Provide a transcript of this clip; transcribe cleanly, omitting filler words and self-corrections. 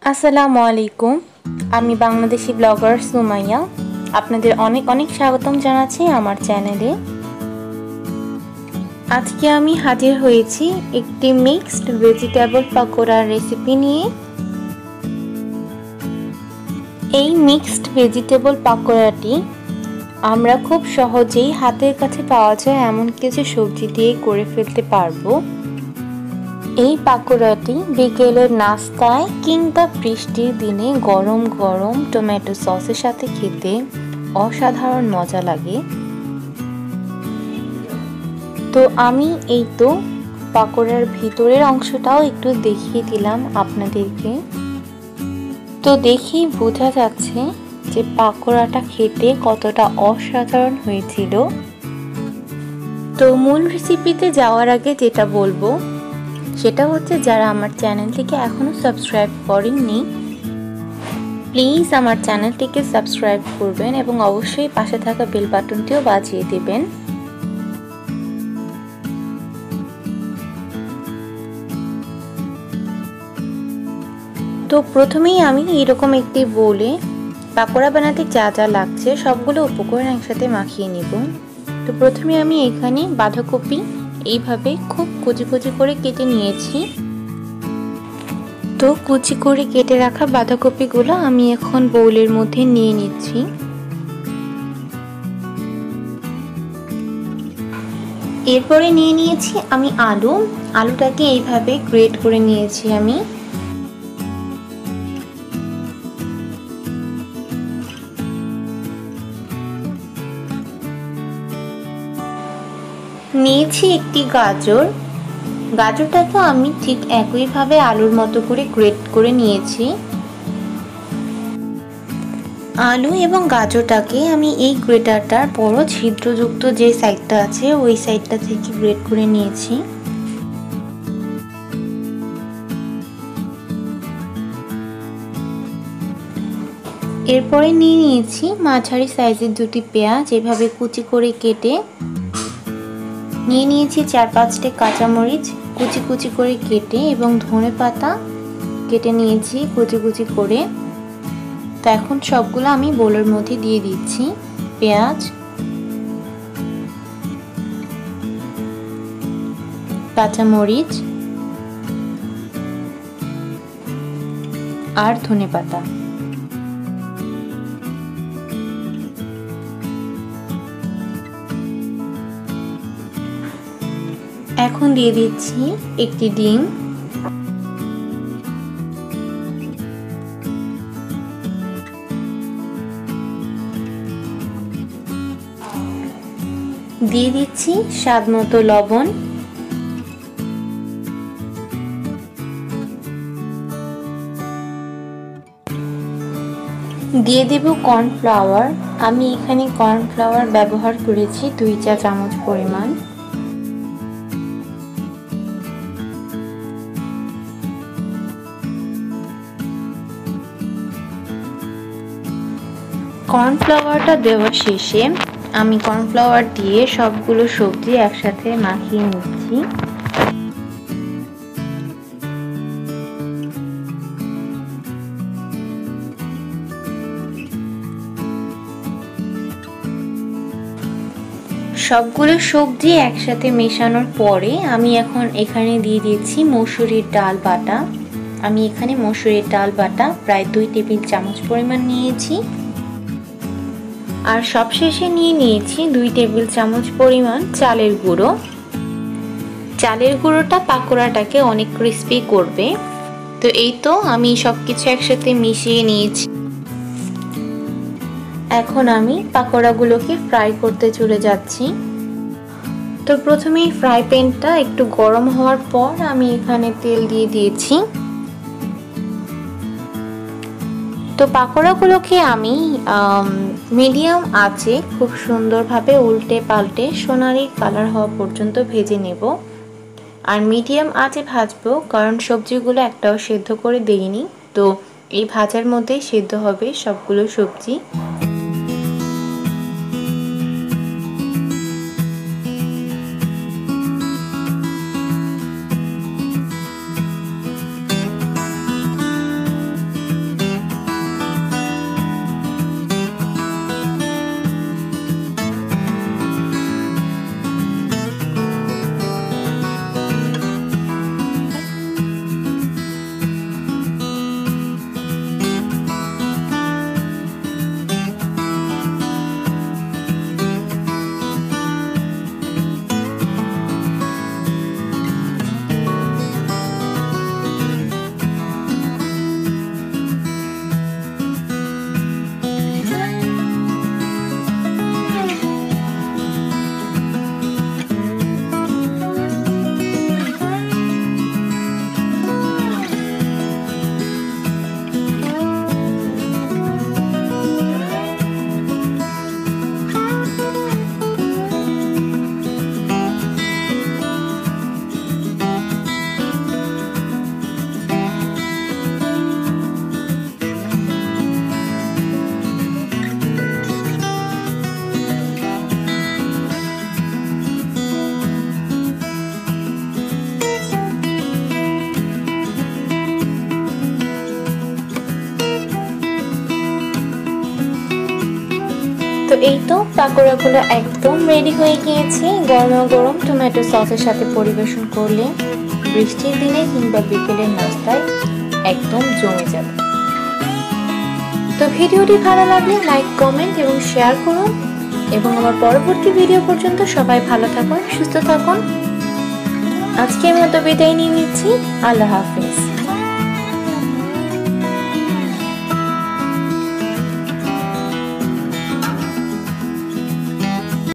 আসসালামু আলাইকুম। আমি বাংলাদেশি ব্লগার সুমাইয়া। আপনাদের অনেক অনেক স্বাগতম জানাচ্ছি আমার চ্যানেলে। আজকে আমি হাজির হয়েছি একটি মিক্সড ভেজিটেবল পাকোড়ার রেসিপি নিয়ে। এই মিক্সড ভেজিটেবল পাকোড়াটি আমরা খুব সহজেই হাতের কাছে পাওয়া যায় এমন কিছু সবজি দিয়ে করে ফেলতে পারবো। এই পাকোড়াটি বিকেলের নাস্তায় কিংবা বৃষ্টির দিনে গরম গরম টমেটো সসের সাথে খেতে অসাধারণ মজা লাগে। তো আমি এই তো পাকোড়ার ভিতরের অংশটাও একটু দেখিয়ে দিলাম আপনাদেরকে। তো দেখেই বোঝা যাচ্ছে যে পাকোড়াটা খেতে কতটা অসাধারণ হয়েছিল। তো মূল রেসিপিতে যাওয়ার আগে যেটা বলবো সেটা হচ্ছে, যারা আমার চ্যানেলটিকে এখনো সাবস্ক্রাইব করেননি প্লিজ আমার চ্যানেলটিকে সাবস্ক্রাইব করবেন এবং অবশ্যই পাশে থাকা বেল বাটনটিও বাজিয়ে দিবেন। তো প্রথমেই আমি এরকম একটি বোলে পাকোড়া বানাতে যা যা লাগছে সবগুলো উপকরণ একসাথে মাখিয়ে নেব। তো প্রথমে আমি এখানে বাঁধাকপি এইভাবে খুব কুচি কুচি করে কেটে নিয়েছি। তো কুচি করে কেটে রাখা বাঁধাকপিগুলো আমি এখন বোলের মধ্যে নিয়ে নিচ্ছি। এরপরে নিয়ে নিয়েছি আমি আলুটাকে এইভাবে গ্রেট করে নিয়েছি। আমি নিয়েছি একটি গাজরটাকে আমি ঠিক একইভাবে আলুর মতো করে গ্রেট করে নিয়েছি। আলু এবং গাজরটাকে আমি এই গ্রেটারটার বড় ছিদ্রযুক্ত যে সাইডটা আছে ওই সাইডটা থেকে গ্রেট করে নিয়েছি। এরপরে নিয়ে নিয়েছি মাঝারি সাইজের দুটি পেঁয়াজ এভাবে কুচি করে কেটে নিয়ে নিয়েছি। 4-5টি কাঁচামরিচ কুচি কুচি করে কেটে এবং ধনেপাতা কেটে নিয়েছি কুচি কুচি করে। তো এখন সবগুলো আমি বোলের মধ্যে দিয়ে দিচ্ছি। পেঁয়াজ, কাঁচামরিচ আর ধনেপাতা। এখন দিয়ে দিচ্ছি একটি ডিম, দিয়ে দিচ্ছি স্বাদ মতো লবণ, দিয়ে দেব কর্নফ্লাওয়ার। আমি এখানে কর্নফ্লাওয়ার ব্যবহার করেছি 2 চা চামচ পরিমাণ। কর্নফ্লাওয়ারটা দেওয়ার শেষে আমি কর্নফ্লাওয়ার দিয়ে সবগুলো সবজি একসাথে মাখিয়ে নিচ্ছি। সবগুলো সবজি একসাথে মেশানোর পরে আমি এখন এখানে দিয়ে দিচ্ছি মসুরির ডাল বাটা। আমি এখানে মসুরির ডাল বাটা প্রায় 2 টেবিল চামচ পরিমাণ নিয়েছি। আর সবশেষে নিয়ে নিয়েছি 2 টেবিল চামচ পরিমাণ চালের গুঁড়ো। চালের গুঁড়োটা পাকোড়াটাকে অনেক ক্রিস্পি করবে। তো এই তো আমি সবকিছু একসাথে মিশিয়ে নিয়েছি। এখন আমি পাকোড়াগুলোকে ফ্রাই করতে চলে যাচ্ছি। তো প্রথমেই ফ্রাই প্যানটা একটু গরম হওয়ার পর আমি এখানে তেল দিয়ে দিয়েছি। তো পাকোড়াগুলোকে আমি মিডিয়াম আঁচে খুব সুন্দরভাবে উল্টে পাল্টে সোনালি কালার হওয়া পর্যন্ত ভেজে নেব। আর মিডিয়াম আঁচে ভাজবো কারণ সবজিগুলো একটাও সেদ্ধ করে দেইনি। তো এই ভাজার মধ্যেই সেদ্ধ হবে সবগুলো সবজি। তো এই তো পাকোড়াগুলো একদম রেডি হয়ে গিয়েছে। গরম গরম টমেটো সসের সাথে পরিবেশন করলে বৃষ্টির দিনে কিংবা বিকেলের নাস্তায় একদম জমে যাবে। তো ভিডিওটি ভালো লাগলে লাইক, কমেন্ট এবং শেয়ার করুন এবং আমার পরবর্তী ভিডিও পর্যন্ত সবাই ভালো থাকুন, সুস্থ থাকুন। আজকের মতো বিদায় নিয়ে নিচ্ছি। আল্লাহ হাফেজ।